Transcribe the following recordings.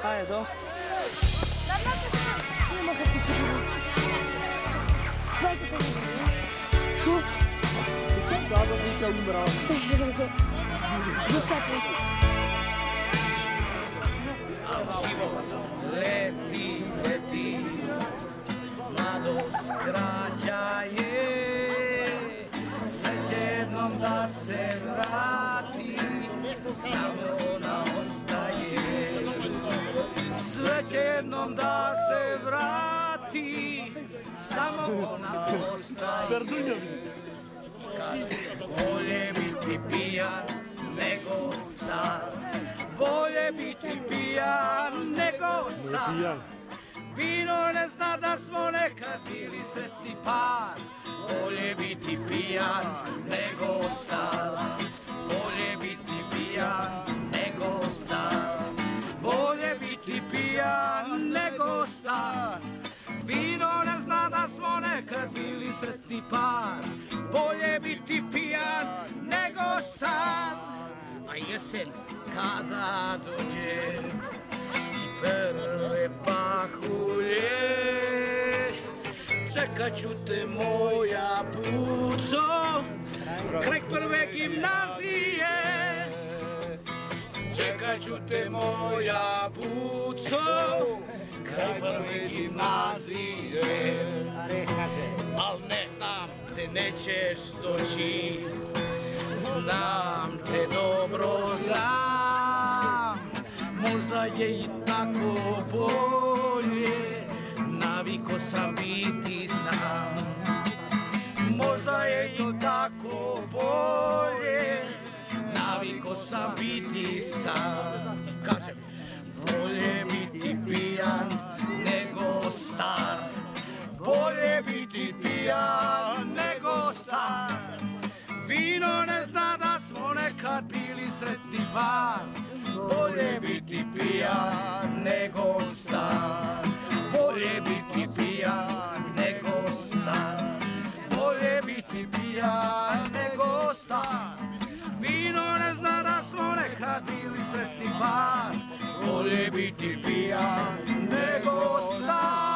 Ajde, do. Nema kako se bude. Dajte to mi. Što? Dobro, nikad umrao. Život leti, leti, mladost kraća je, sve će jednom da se vrati, samo ona ostaje. Sve će jednom da se vrati, samo ona ostaje. Kaže, bolje biti pijan nego star, bolje biti pijan nego star. Vino ne zna da smo nekad bili sretni par, bolje biti pijan nego star, bolje biti pijan nego star, bolje biti pijan nego star. Vino ne zna da smo nekad bili sretni par, bolje biti pijan nego star. A jesen kada dođe i prve pahulje, čekat ću te moja puco, kraj prve gimnazije. Čekat ću te moja puco, kraj prve gimnazije. Al ne znam, te nećeš doći, znam te dobro, znam. Možda je i tako bolje, naviko sam biti sam. Možda je i tako bolje, naviko sam biti sam. Kažem, bolje biti pijan nego star, bolje biti pijan nego star. Vino ne zna da smo nekad bili sretni par, bolje biti pijan nego star, bolje biti pijan nego star, bolje biti pijan nego star. Vino ne zna da smo nekad bili sretni par, bolje biti pijan nego star.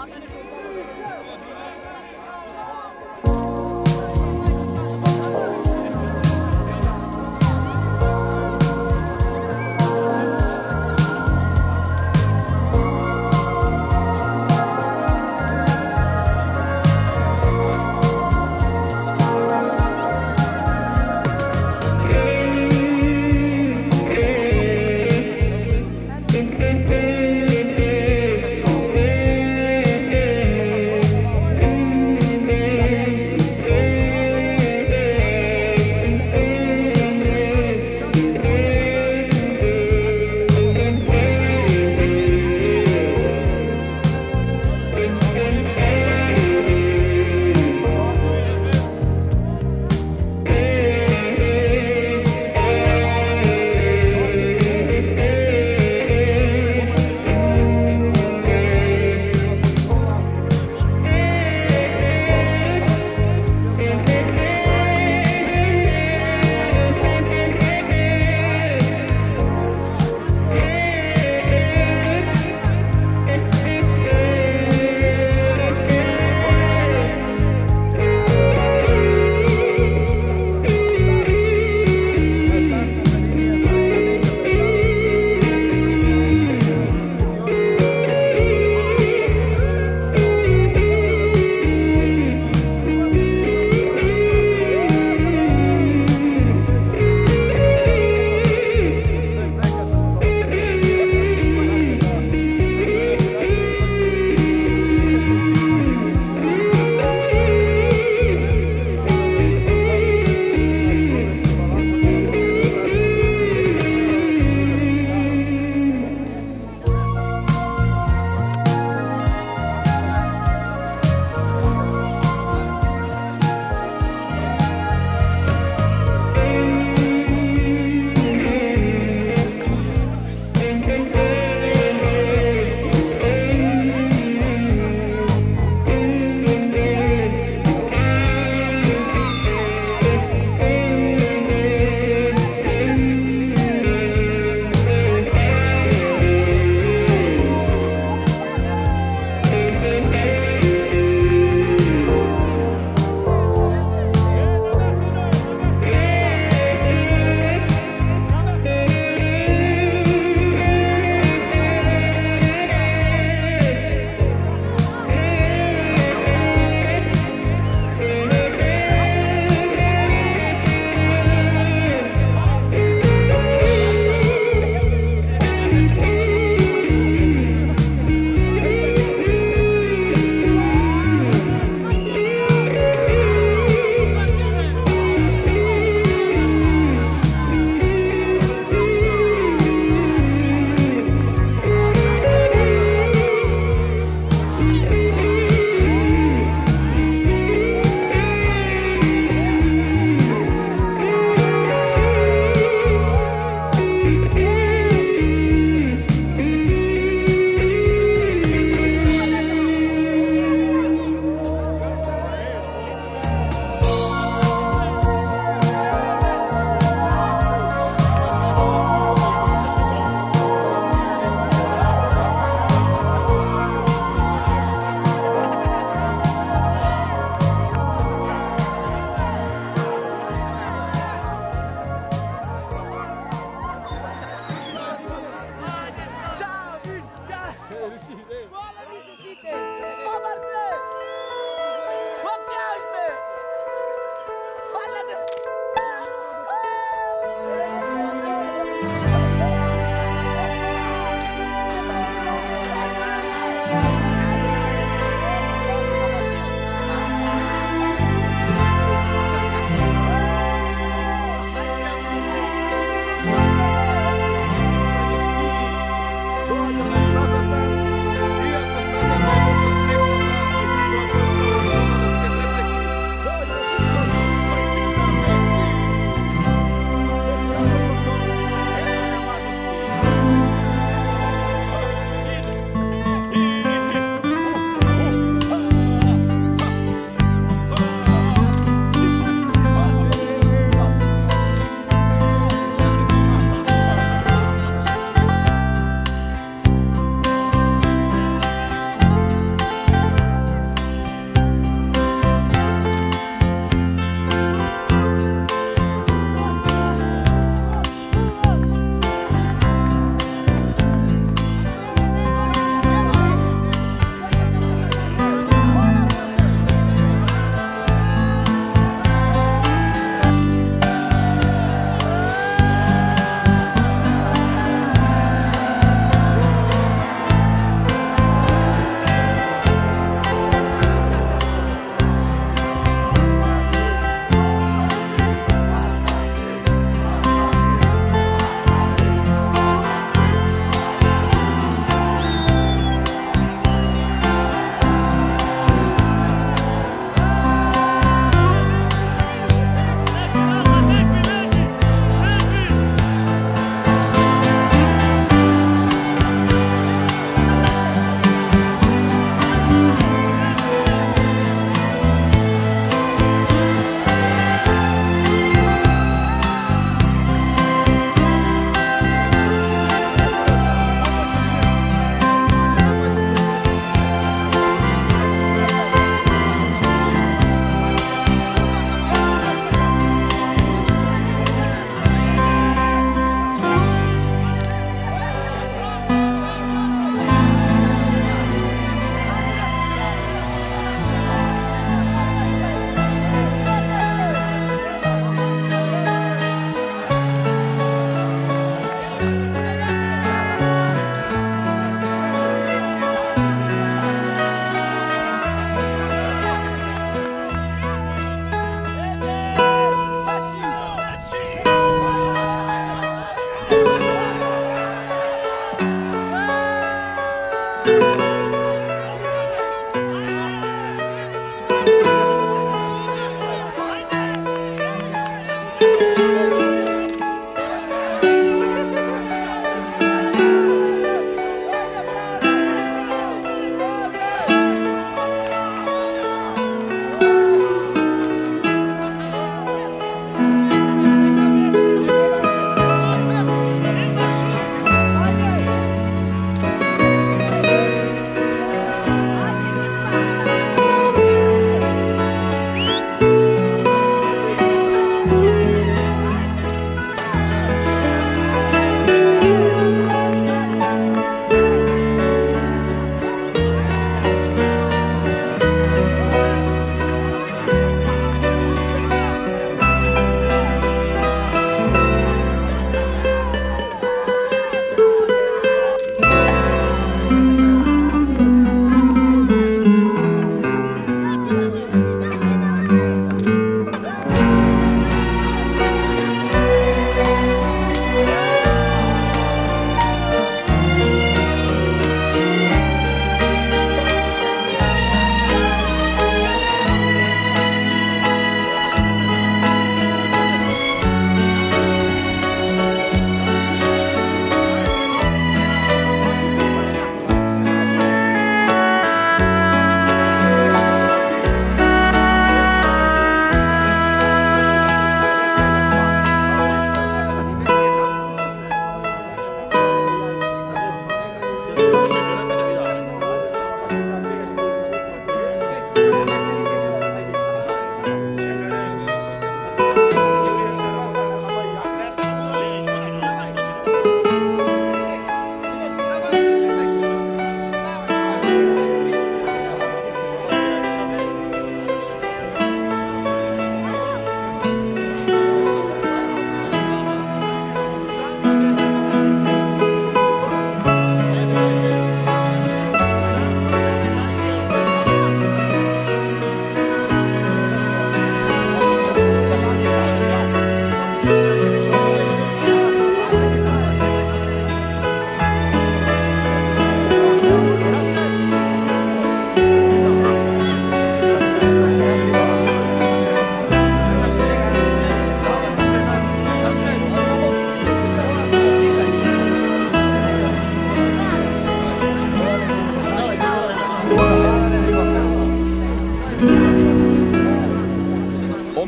Todas as casas, e essas casas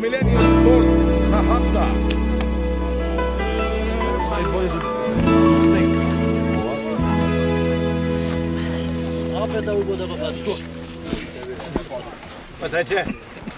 Millennium Sport na Hamza. Opet da ugoda pa tu. Pa sai c'è?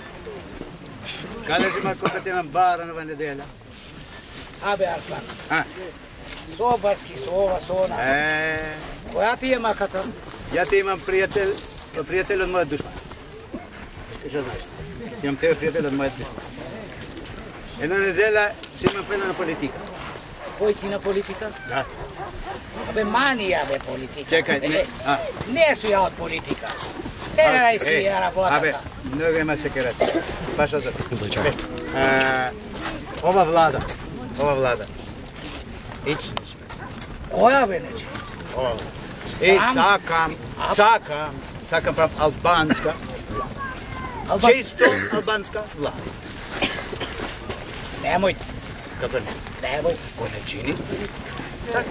Kada ćemo koliko ti imam bara nova nedelja? Abe Arslan. A? Sobarski, sova, sona. Koja ti je makata? Ja ti imam prijatelj od moje dušmana. Što znaš? Imam tebe prijatelj od moje dušmana. Jedna nedelja si imam pena na politika. Koji ti na politika? Da. Abe mani abe politika. Čekaj, ne. Ne su ja od politika. Teraj si ja rabotaka. Abe, mnogo ima sekeracija. Baš ozad. Ova vlada. Ić neće. Koja be neće? Ova vlada. I sakam prav albanska. Čisto albanska vlada. Nemojte. Kako ne? Nemojte. Ko ne čini? Tako.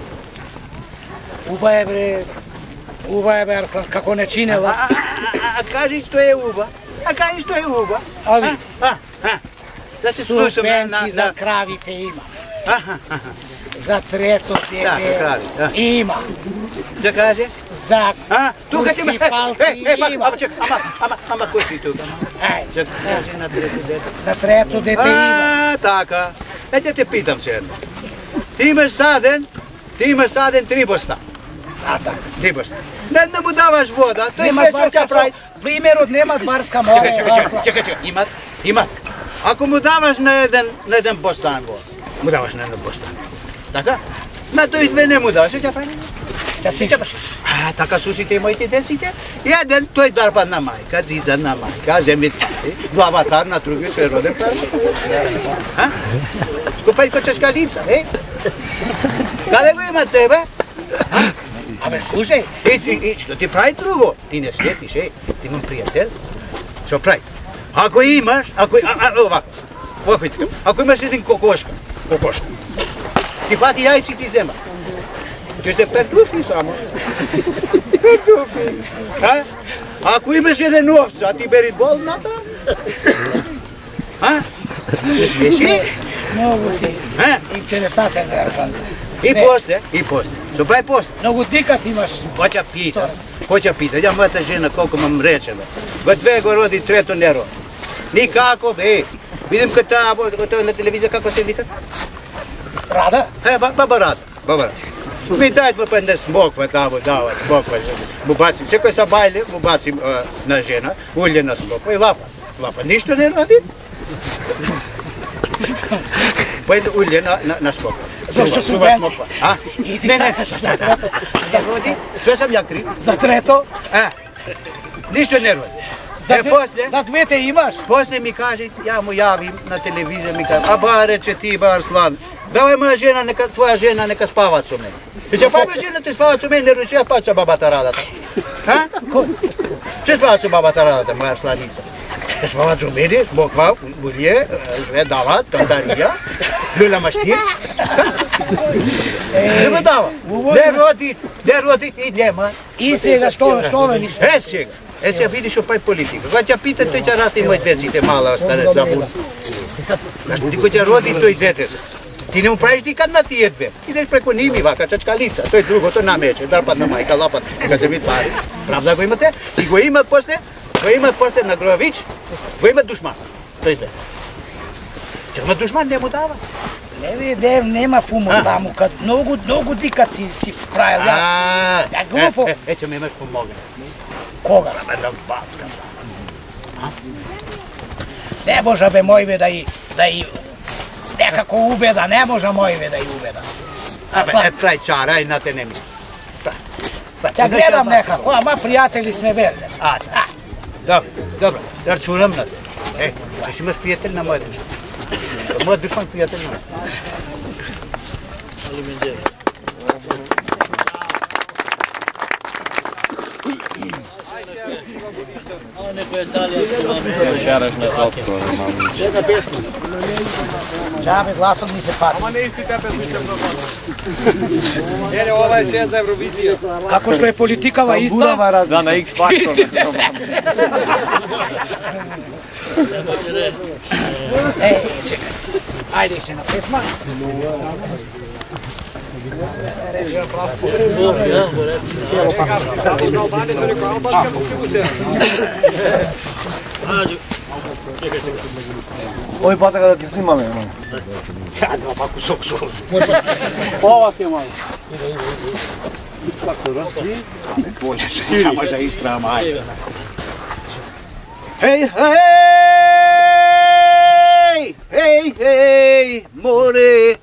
Uba je Arslan, kako ne činela. A kaži što je uba? A vidi. Da se slušam Subvenci za kravi te ima. Za treto dete ima. Da kaže? Za municipalci ima. Ama ko si tu? Da kaže na treto dete. Na treto dete ima. Taka. Ja te pitam se jedno. Ti imaš saden 3 bosta. A tako. 3 bosta. Ne mu davaš voda, to je sve što će praviti. Primjer od nema dvarska mora. Čekaj, imat. Ako mu davaš na jedan bostan voda, така? На тој две не му даш, ќе прави? Ќе се чепаш. Така слушайте моите деците. Еден тој дарба на мајка, зиза на мајка, земите, главатар на другиот тој роден пар. Купај ко чешкалица, Каде го има тебе? Абе, слушај. Што ти прави друго? Ти не светиш, ти имам пријател. Што прави? Ако имаш, ако имаш един кокошка, ти фати јајци ти зема. Ти сте петуфи само. Петуфи. Ако имаш еден овца, ти бери болната. Не смеши? Многу си. Интересатен Арслан. И после. Што прави после? Многу дикат имаш. Ko će pita? Ja moja žena koliko mam rečela. Go 2 go rodi, 3 ne rodi. Nikako, vidim kad to na televiziji kako se vika? Rada? Baba Rada. Mi dajte pa ne smokva tamo, smokva. Mu bacim, sve koje sa bajle, mu bacim na žena, ulje na smokva i lapa. Ništa ne rodi? Pojede ulje na smokva. Zašto subvenci? Ne. Rodi? Što sam ja kriv? Za treto? Ništa ne rodi. За двете имаш? После ми каже, ја му јавим на телевизија, ми каже, аба рече ти, Арслан, давај моја жена, твоја жена нека спават со мене. Ќе баба жена ти спават со мене, не ручи, ја пача бабата Радата. Че спават со бабата Радата, моја Арсланица? Ќе спават со мене, смоква, улje, све дават, кандарија, люля маштирч. Се ме дава. Не роди и нема. И сега што велиш? Сега. Сега видиш опај политика. Кога ќе пита, тој ќе расти мој деците мала, остане забуна. Знаеш, никој ќе роди тој детето. Ти не му правиш никад на тие две. Идеш преко ними, вака чачкалица. Тој другото намече, дарпат на мајка, лапат, нека се ми пари. Правда го имате? И го имат после на Грович, го имат душман. Тој две. Ќе има душман, не му дава. Не видев, нема фумо таму, кад многу дикат си правил. Глупо. Ќе ме имаш помогне. Кога? Не може бе мојве да и некако убеда, не може мојве да и убеда. Прај чара и на те не ми. Ќе гледам некако, ама пријатели сме безде. Добро, рачунам на те. Ќе имаш пријател на мојот душман. Мојот душман пријател на мојот. Jedna pesma. Džabe, glasom mi se pati. Ама не истите песни се много. Не, ова е се за Евровизија. Како што е политикава иста? Да, на X Factor. Истите песни. Ej, čekaj. Ajde še na pesma. Ovaj pata kada ti snimam je, man. Ja, ovako sok. Ova ti je, man. Bolje se samo za Istrama, ajde. Hej, more,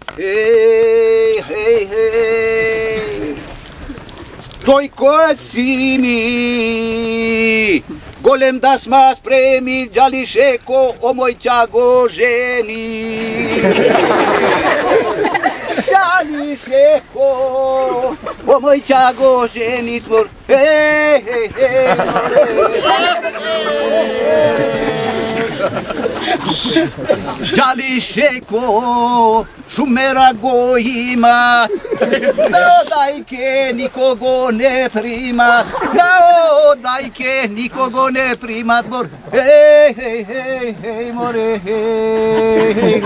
hej. Toj kosini, golem da sma spremi, đališeko o moj ćago ženi. Đališeko o moj ćago ženi tvor, hej, Đališeko šumera go ima, na odajke nikogo ne prima, na odajke nikogo ne prima, tvor, hej, more, hej.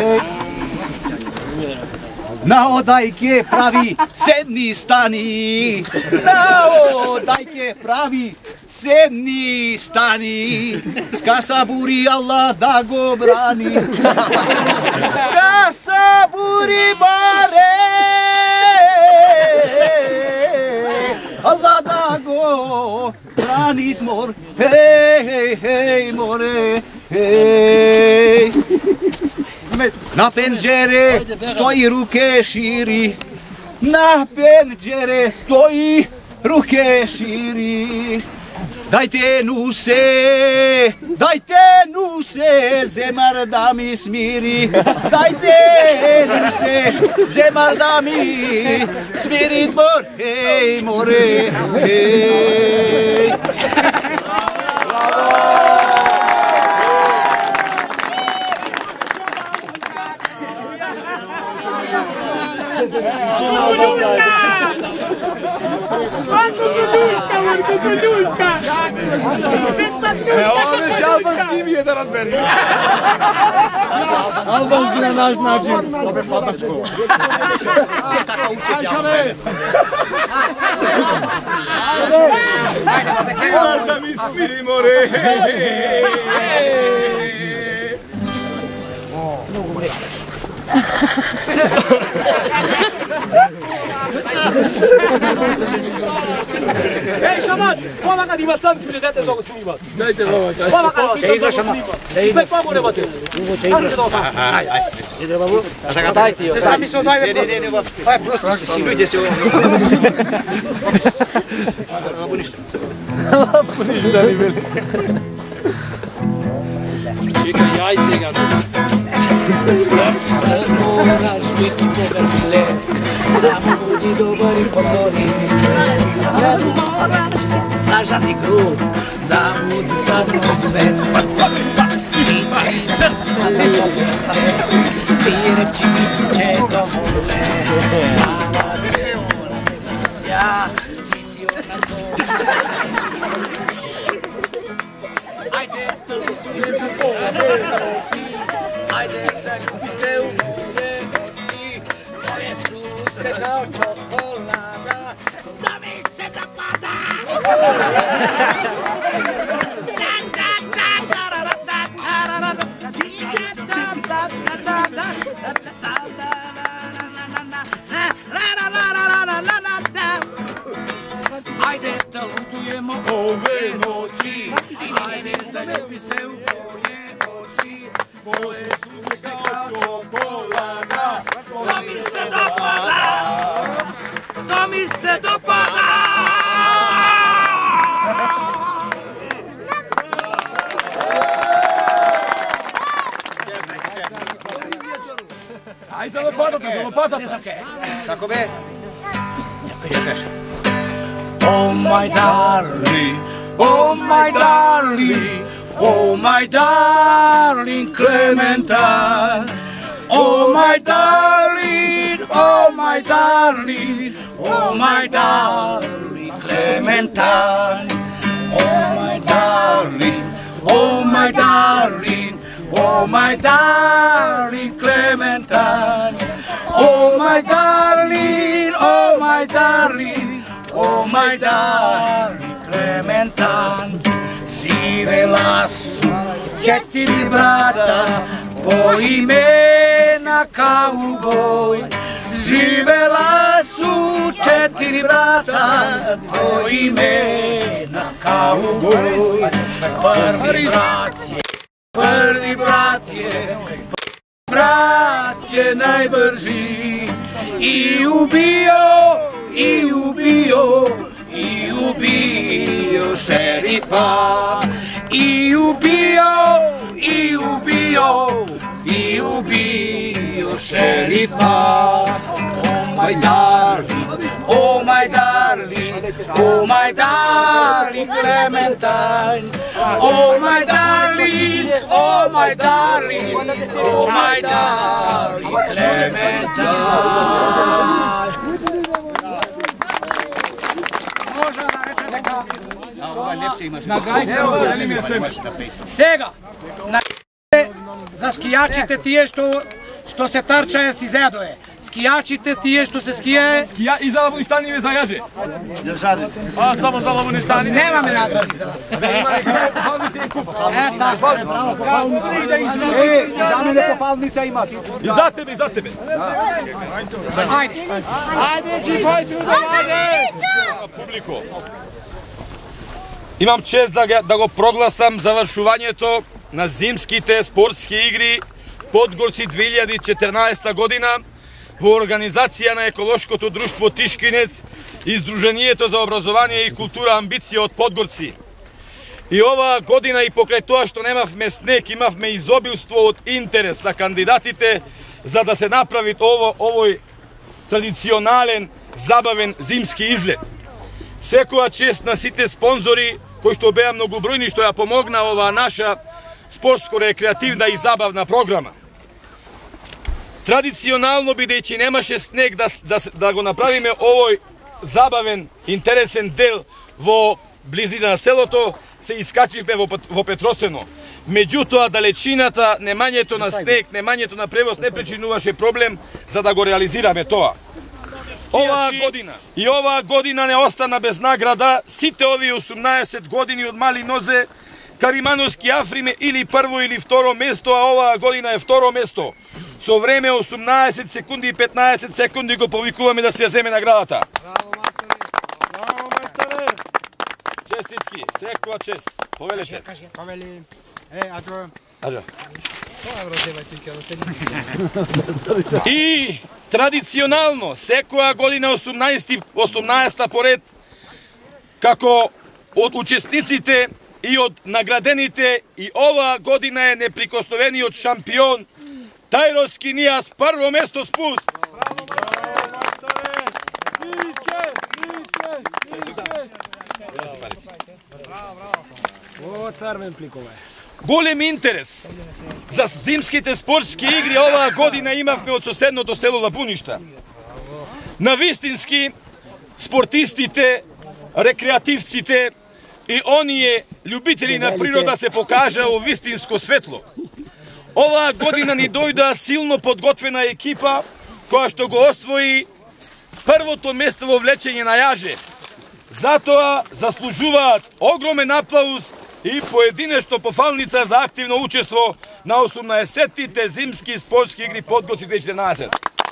Na odajke pravi sedni stani, na odajke pravi sedni stani, skasa buri Allah da go brani, skasa buri bare, Allah da go brani mor, hej, more, hej. Na penđere stoji ruke širi, na penđere stoji ruke širi. Dajte nuse, zemar da mi smiri. Dajte nuse, zemar da mi smiri. More, hej. Ovo već albanski mi je da razberi. Albanski na naš način. Ove patarsko. Kako učeš ja mene? Zemar da mi smiri more. Ej, šaman, pomaga imat sam ću dete zogu snimat. Dajte ovo, dajte. Pomaga, Igra šaman. sve pomore bate. Ide babu. Dajte joj. Sami se odajve. Ne, Aj, prosto si Ljudje se ovo. Ovo ništa. Ništa ni bili. Čekaj, jajce ga. Moraš biti povrble, samo budi dobar i pokloni mi se. Moraš biti snažan i grub, da budi sad moj svet. Ti si na zemlje, ti reći ti će domole. Mala se ona me ja, ti si ona to. Ajde, ajde, zakupi se u moje oči, moje su se kao čokolada, da mi se dopada. Ajde da ludujemo ove noći, ajde zaljubi se u moje oči, moje su se kao čokolada, to mi se dopada, to mi se dopada. Ajde zalopatate. Ne znam kaj. Kako be? Oh my darling, oh my darling, oh my darling Clementine. Oh my darling, oh my darling, oh my darling Clementine. Oh my darling, oh my darling, Oh my darling Clementine, oh my darling, oh my darling, oh my darling Clementine. Živela su 4 brata po imena Kaugoj. Živela su 4 brata po imena Kaugoj. Prvi brat je najbrži i ubio šerifa. I ubio šerifa. Oh my darling, oh my darling, oh my darling Clementine. Oh my darling, oh my darling, oh my darling Clementine. Сега, за скиячите тие што се тарчае си зедое. Скијачите тие што се ские... Скија и за лабуништани ме зајаже. А, само за лабуништани. Немаме надвори за пофалница и куп. За мене пофалница има. И за тебе, и за тебе. Ајде. Ајде, чифајте удавање. Публико. Имам чест да го прогласам завршувањето на зимските спортски игри Подгорци 2014 година во организација на еколошкото друштво Тишкинец и Сдруженијето за образование и култура Амбиција од Подгорци. И оваа година и покрај тоа што немавме снег, имавме изобилство од интерес на кандидатите за да се направи овој традиционален, забавен зимски излет. Секоја чест на сите спонзори кои што беа многобројни што ја помогна оваа наша спортско-рекреативна и забавна програма. Традиционално, бидејќи немаше снег да го направиме овој забавен, интересен дел во близина на селото, се искачивме во Петросено. Меѓутоа, далечината, немањето на снег, немањето на превоз не причинуваше проблем за да го реализираме тоа. Оваа година не остана без награда. Сите овие 18 години од мали нозе Каримановски Африме или прво или второ место, а оваа година е второ место. Со време 18 секунди и 15 секунди го повикуваме да се ја земе наградата. Браво, мајсторе! Честитки, секоја чест. Повелете. Повели. Ајде. И традиционално, секоја година 18-та поред, како од учесниците и од наградените, и оваа година е неприкосновениот шампион Тајроски Нијас, прво место спуст. Голем интерес за зимските спортски игри оваа година имавме од соседното село Лабуништа. Навистински спортистите, рекреативците и оние љубители на природа се покажа во вистинско светло. Оваа година ни дојда силно подготвена екипа која што го освои првото место во влечење на јаже. Затоа заслужуваат огромен аплауз и поединечно пофалница за активно учество на 18-тите зимски спортски игри Подгорци 2014.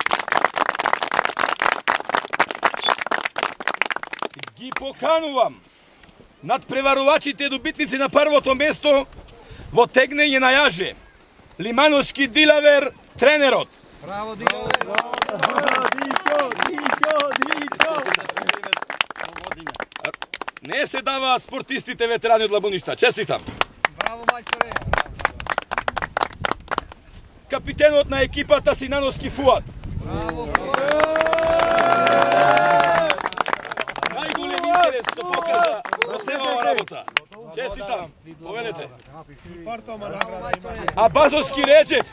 Ги поканувам надпреварувачите добитници на првото место во тегнење на јаже. Лимановски Дилавер, тренерот. Браво, Дилавер! Не се даваат спортистите ветерани од Лабуништа. Честитам. Браво, мајсторе! Капитенот на екипата Синановски Фуат. Браво, Најголем интерес да покажа во севаа работа. Честитам. Повелете. А Базовски Реджев.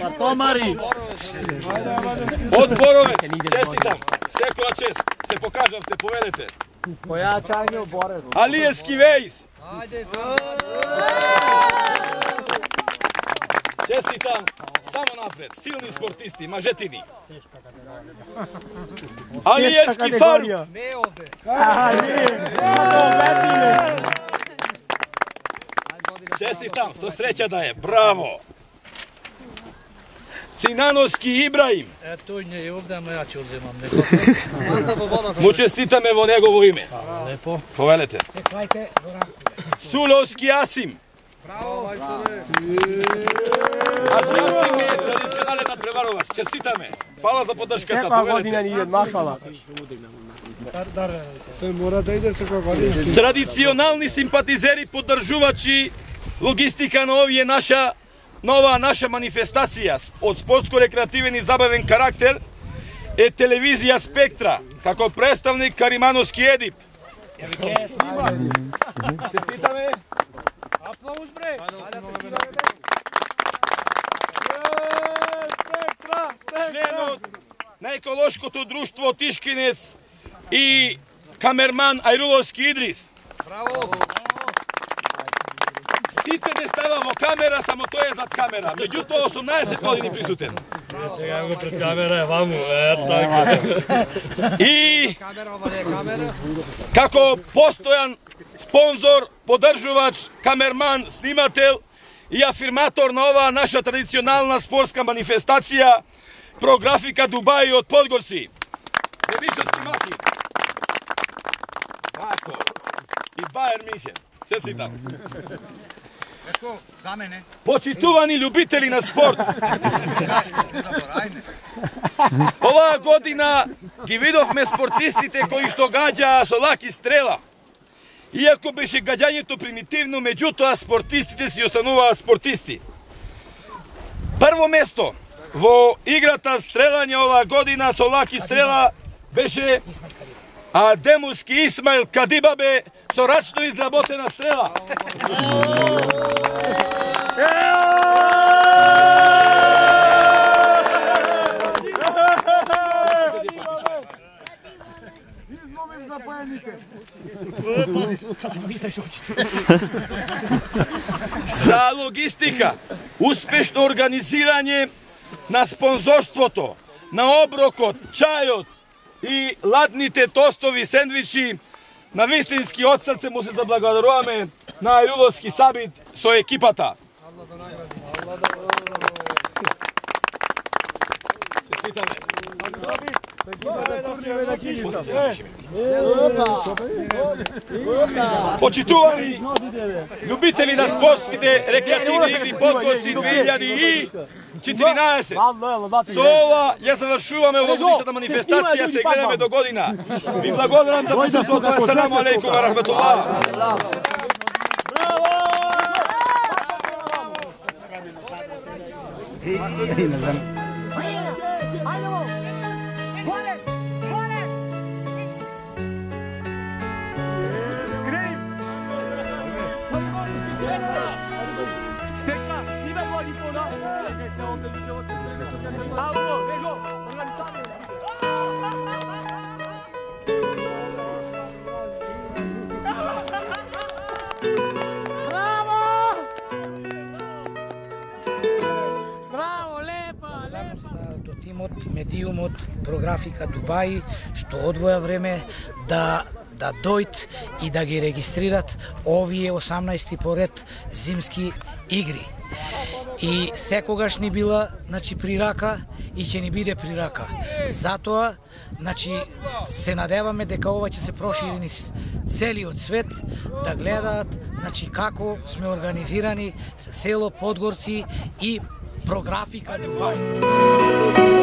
Од Боровец. Честитам. Секоја чест. Се покажавте. Повелете. Појачање Борец. Алиевски Вејс. Čestitam, samo napred, silni sportisti, mažetini. Alijevski Faruk. Ne ovde. Čestitam, svo sreća da je, bravo. Sinanovski Ibrahim. Eto, nje je ovde, a ja ću uzimam. Mu čestitam evo njegovo ime. Lepo. Povedete. Sulovski Asim. Bravo. Asim je tradicionalni nadprevarovač. Čestitam me. Hvala za podrškata. Povedete. Tradicionalni simpatizeri, podržuvači logistika novi je nova naša manifestacija od sportsko-rekreativen i zabaven karakter je televizija Spektra, kako predstavnik Karimanovski Edip. Čestitam me. Aplauz, bre. Člen na ekološko to društvo Tiškinec i kamerman Ajrulovski Idris. Bravo. Site ne stavamo kamera, samo to je zad kamera. Međutim, 18 godini prisuten. Ja go pred kamera, vamo, tako. I kako postojan sponzor, podržuvač, kamerman, snimatelj i afirmator na ova naša tradicionalna sportska manifestacija Prografika Dubai od Podgorci. Revišarski Maki. Tako. I Bayern München. Čestitam. Teško, za mene. Počituvani ljubitelji na sport. Ova godina ki vidovme sportistite koji što gađa so laki strela. Iako beše gađanje to primitivno, međutim sportistite si ostanuva sportisti. Prvo mesto vo igrata strelanja ova godina so laki strela beše Ademuski Ismail Kadibabe so račno izrabotena strela. Za logistika, uspešno organiziranje na sponzorstvo, na obrokot, čajot i ladnite tostovi, sendviči, na Vislinski od srce mu se zablagodarujeme na Ajrulovski sabit so ekipata. Čestitame. Počituvani ljubitelji na sportskite rekreativne igri Podgorci 2014. Sova, ja završuvam evo logična manifestacija se gledame do godina. Vi blagodaram za prisustvo, assalamu alaikum wa rahmatullah. Медиумот Прографика Дубаи, што одвоја време да дојд и да ги регистрират овие 18 поред зимски игри. И секогаш ни била, при рака и ќе ни биде при рака. Затоа, се надеваме дека ова ќе се прошири низ целиот свет, да гледаат, како сме организирани село Подгорци и Прографика Дубаи.